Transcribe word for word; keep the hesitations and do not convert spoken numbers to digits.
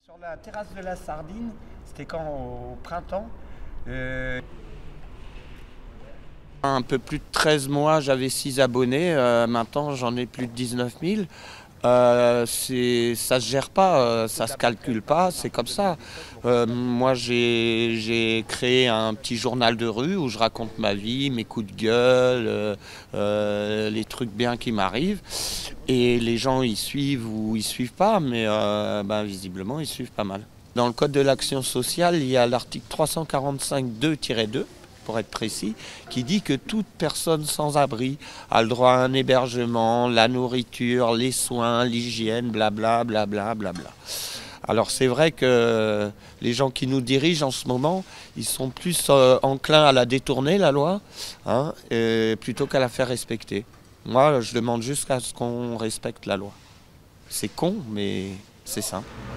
Sur la terrasse de la Sardine, c'était quand au printemps. Euh... Un peu plus de treize mois, j'avais six abonnés. Euh, maintenant, j'en ai plus de dix-neuf mille. Euh, c'est, ça se gère pas, euh, ça se calcule pas, c'est comme ça. Euh, moi, j'ai, j'ai créé un petit journal de rue où je raconte ma vie, mes coups de gueule, euh, euh, les trucs bien qui m'arrivent. Et les gens, ils suivent ou ils suivent pas, mais euh, ben, visiblement, ils suivent pas mal. Dans le Code de l'action sociale, il y a l'article trois cent quarante-cinq deux tiret deux, pour être précis, qui dit que toute personne sans abri a le droit à un hébergement, la nourriture, les soins, l'hygiène, blabla, blabla, blabla. Alors c'est vrai que les gens qui nous dirigent en ce moment, ils sont plus euh, enclins à la détourner, la loi, hein, et, plutôt qu'à la faire respecter. Moi, je demande juste à ce qu'on respecte la loi. C'est con, mais c'est simple.